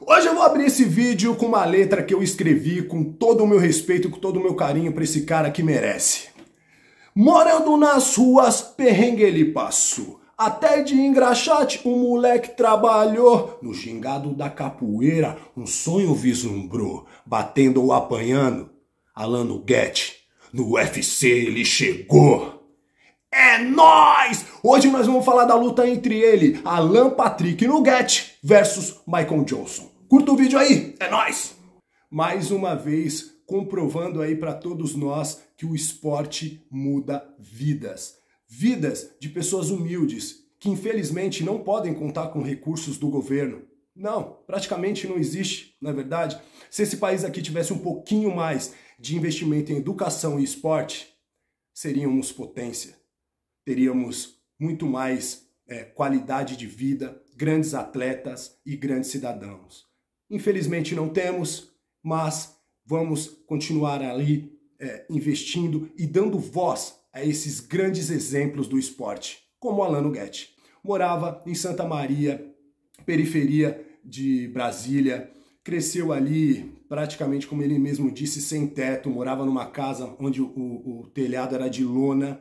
Hoje eu vou abrir esse vídeo com uma letra que eu escrevi com todo o meu respeito e com todo o meu carinho para esse cara que merece. Morando nas ruas, perrengue ele passou. Até de engraxate, o moleque trabalhou. No gingado da capoeira, um sonho vislumbrou. Batendo ou apanhando, Alan Nugget, no UFC ele chegou. É nóis! Hoje nós vamos falar da luta entre ele, Alan Patrick Nugget versus Michael Johnson. Curta o vídeo aí, é nóis! Mais uma vez, comprovando aí para todos nós que o esporte muda vidas. Vidas de pessoas humildes, que infelizmente não podem contar com recursos do governo. Não, praticamente não existe, não é verdade? Se esse país aqui tivesse um pouquinho mais de investimento em educação e esporte, seríamos potência. Teríamos muito mais qualidade de vida, grandes atletas e grandes cidadãos. Infelizmente não temos, mas vamos continuar ali investindo e dando voz a esses grandes exemplos do esporte, como Alan Nugget. Morava em Santa Maria, periferia de Brasília, cresceu ali praticamente, como ele mesmo disse, sem teto, morava numa casa onde o telhado era de lona,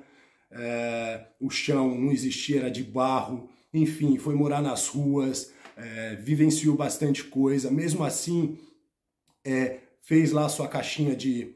o chão não existia, era de barro, enfim, foi morar nas ruas, vivenciou bastante coisa, mesmo assim fez lá sua caixinha de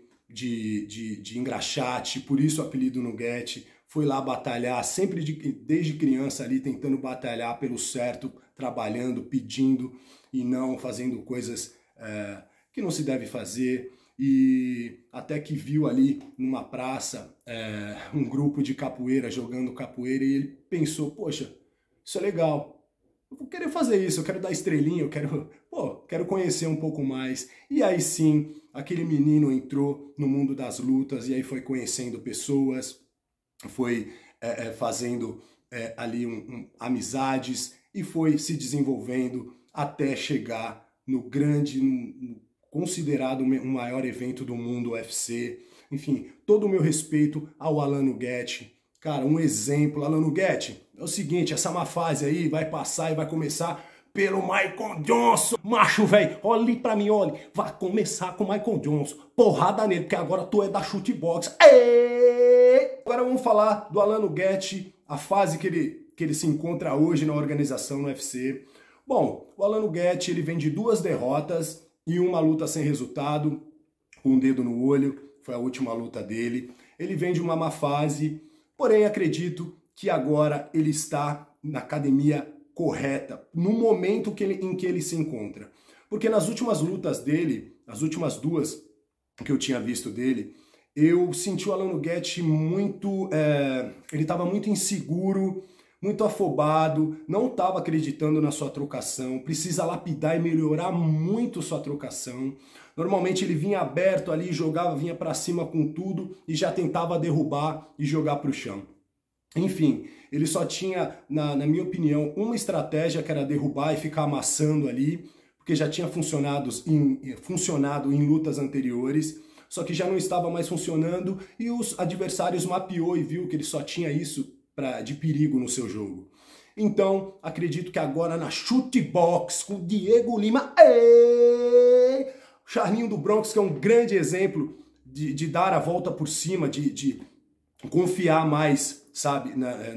engraxate, por isso o apelido Nugget, foi lá batalhar, sempre desde criança ali tentando batalhar pelo certo, trabalhando, pedindo e não fazendo coisas que não se deve fazer. E até que viu ali numa praça um grupo de capoeira jogando capoeira e ele pensou, poxa, isso é legal, eu vou querer fazer isso, eu quero dar estrelinha, eu quero conhecer um pouco mais. E aí sim, aquele menino entrou no mundo das lutas e aí foi conhecendo pessoas, foi fazendo ali amizades e foi se desenvolvendo até chegar no grande, considerado o maior evento do mundo, o UFC. Enfim, todo o meu respeito ao Alan Nugget. Cara, um exemplo. Alan Nugget, é o seguinte, essa má fase aí vai passar e vai começar pelo Michael Johnson. Macho, velho, olhe pra mim, olhe. Vai começar com o Michael Johnson. Porrada nele, porque agora tu é da chutebox. Agora vamos falar do Alan Nugget, a fase que ele se encontra hoje na organização no UFC. Bom, o Alan Nugget, ele vem de 2 derrotas e uma luta sem resultado, com um dedo no olho, foi a última luta dele. Ele vem de uma má fase, porém acredito que agora ele está na academia correta, no momento em que ele se encontra. Porque nas últimas lutas dele, as últimas 2 que eu tinha visto dele, eu senti o Alan Nugget muito... ele estava muito inseguro, muito afobado, não estava acreditando na sua trocação, precisa lapidar e melhorar muito sua trocação. Normalmente ele vinha aberto ali, jogava, vinha para cima com tudo e já tentava derrubar e jogar para o chão. Enfim, ele só tinha, na minha opinião, uma estratégia que era derrubar e ficar amassando ali, porque já tinha funcionado em lutas anteriores, só que já não estava mais funcionando e os adversários mapeou e viu que ele só tinha isso de perigo no seu jogo. Então, acredito que agora na chutebox com o Diego Lima, o Charlinho do Bronx, que é um grande exemplo de dar a volta por cima, de confiar mais, sabe,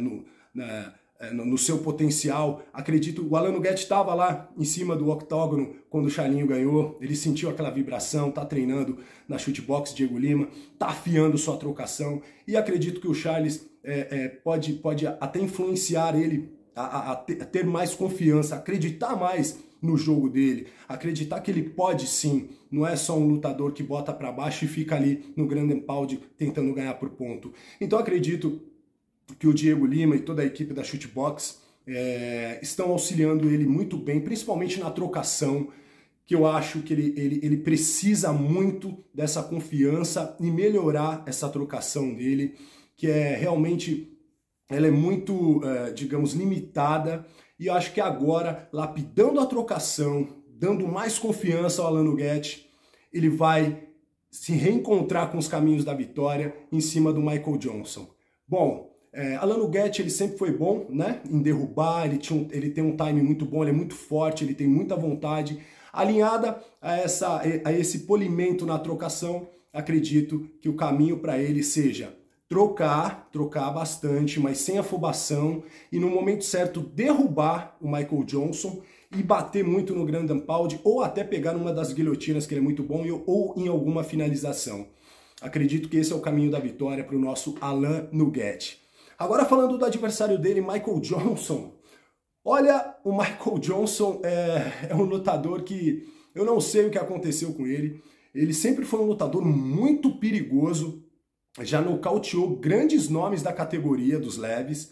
no seu potencial. Acredito, o Alan Nugget estava lá em cima do octógono quando o Charlinho ganhou, ele sentiu aquela vibração, tá treinando na chutebox, Diego Lima, tá afiando sua trocação e acredito que o Charles pode até influenciar ele a ter mais confiança, acreditar mais no jogo dele, acreditar que ele pode sim, não é só um lutador que bota para baixo e fica ali no grande pound tentando ganhar por ponto. Então acredito que o Diego Lima e toda a equipe da chutebox estão auxiliando ele muito bem, principalmente na trocação, que eu acho que ele precisa muito dessa confiança e melhorar essa trocação dele, que realmente ela é muito, digamos, limitada, e eu acho que agora, lapidando a trocação, dando mais confiança ao Alan Nugget, ele vai se reencontrar com os caminhos da vitória em cima do Michael Johnson. Bom, Alan Nugget, ele sempre foi bom, né, em derrubar, ele tem um time muito bom, ele é muito forte, ele tem muita vontade. Alinhada a esse polimento na trocação, acredito que o caminho para ele seja trocar bastante, mas sem afobação, e no momento certo derrubar o Michael Johnson e bater muito no Ground and Pound, ou até pegar numa das guilhotinas, que ele é muito bom, ou em alguma finalização. Acredito que esse é o caminho da vitória para o nosso Alan Nugget. Agora falando do adversário dele, Michael Johnson. Olha, o Michael Johnson é um lutador que eu não sei o que aconteceu com ele. Ele sempre foi um lutador muito perigoso, já nocauteou grandes nomes da categoria dos leves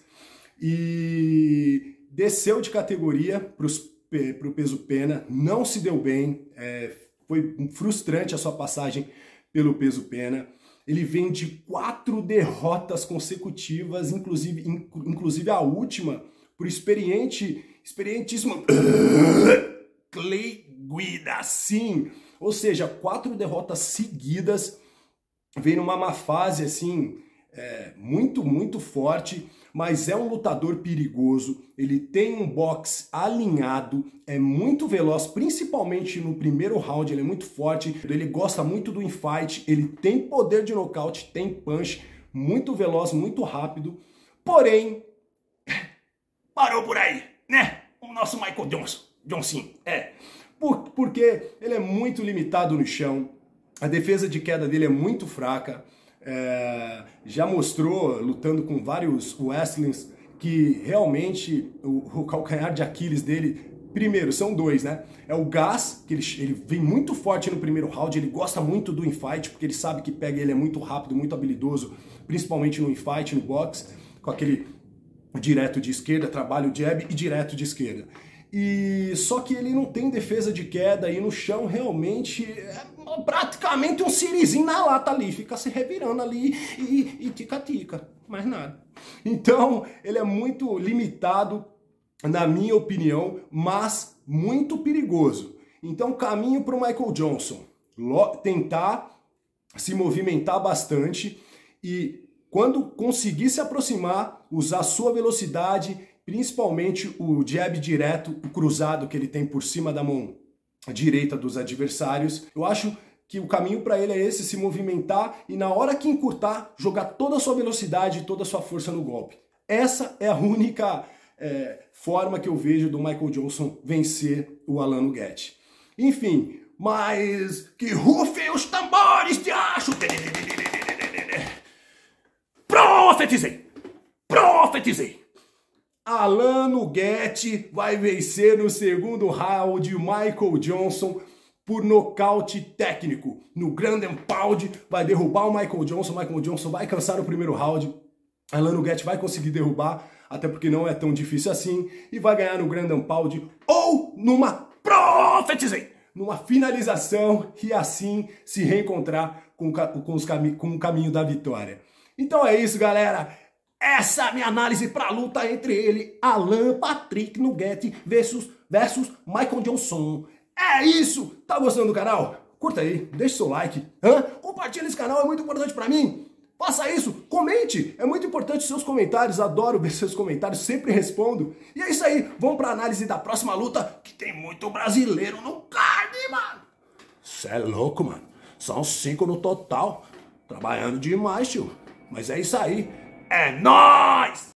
e desceu de categoria para o peso pena, não se deu bem, foi frustrante a sua passagem pelo peso pena. Ele vem de 4 derrotas consecutivas, inclusive a última, por experientíssimo Clay Guida, sim. Ou seja, 4 derrotas seguidas, vem numa má fase, assim, muito forte, mas é um lutador perigoso, ele tem um boxe alinhado, é muito veloz, principalmente no primeiro round, ele é muito forte, ele gosta muito do infight, ele tem poder de nocaute, tem punch, muito veloz, muito rápido, porém, parou por aí, né? O nosso Michael Johnson, porque ele é muito limitado no chão, a defesa de queda dele é muito fraca, já mostrou, lutando com vários wrestlers, que realmente o calcanhar de Aquiles dele, primeiro, são 2, né? É o gás, que ele vem muito forte no primeiro round, ele gosta muito do infight, porque ele sabe que pega ele é muito rápido, muito habilidoso, principalmente no infight, no boxe, com aquele direto de esquerda, trabalho jab e direto de esquerda. E só que ele não tem defesa de queda e no chão realmente é praticamente um sirizinho na lata ali, fica se revirando ali e tica-tica, mais nada. Então ele é muito limitado, na minha opinião, mas muito perigoso. Então caminho para o Michael Johnson, tentar se movimentar bastante e quando conseguir se aproximar, usar sua velocidade, principalmente o jab direto, o cruzado que ele tem por cima da mão direita dos adversários. Eu acho que o caminho para ele é esse, se movimentar e na hora que encurtar, jogar toda a sua velocidade e toda a sua força no golpe. Essa é a única forma que eu vejo do Michael Johnson vencer o Alan Nugget. Enfim, mas que rufem os tambores de acho! Profetizei! Alan Nugget vai vencer no segundo round Michael Johnson por nocaute técnico. No Ground and Pound vai derrubar o Michael Johnson vai cansar o primeiro round. Alan Nugget vai conseguir derrubar, até porque não é tão difícil assim, e vai ganhar no Ground and Pound ou numa finalização e assim se reencontrar com o caminho da vitória. Então é isso, galera. Essa é a minha análise para a luta entre ele, Alan Patrick Nugget versus Michael Johnson. É isso! Tá gostando do canal? Curta aí, deixa seu like, compartilha esse canal, é muito importante para mim. Faça isso, comente, é muito importante os seus comentários, adoro ver seus comentários, sempre respondo. E é isso aí, vamos para a análise da próxima luta, que tem muito brasileiro no card, mano. Cê é louco, mano. São 5 no total, trabalhando demais, tio. Mas é isso aí. É nóis!